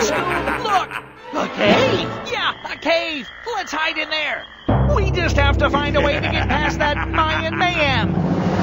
Scoob, look! A cave! Yeah, a cave! Let's hide in there! We just have to find a way to get past that Mayan mayhem!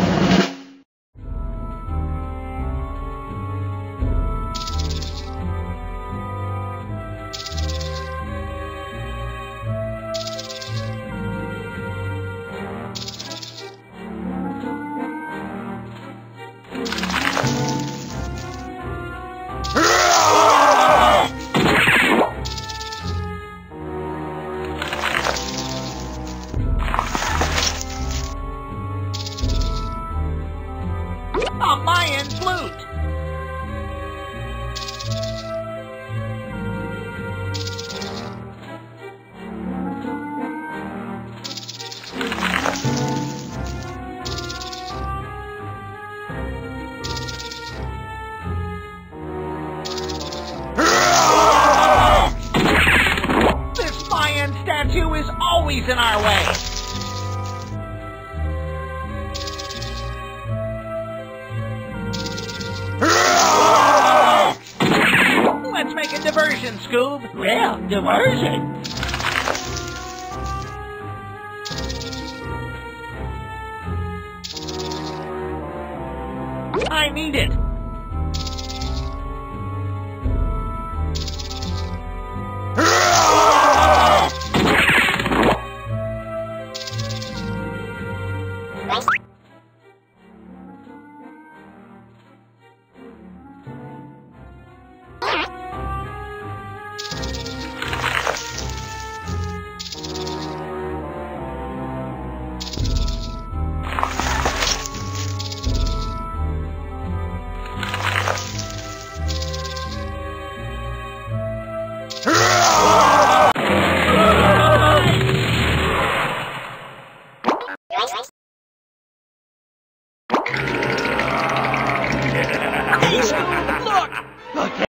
A Mayan flute! This Mayan statue is always in our way! Let's make a diversion, Scoob. Well, diversion. I need it.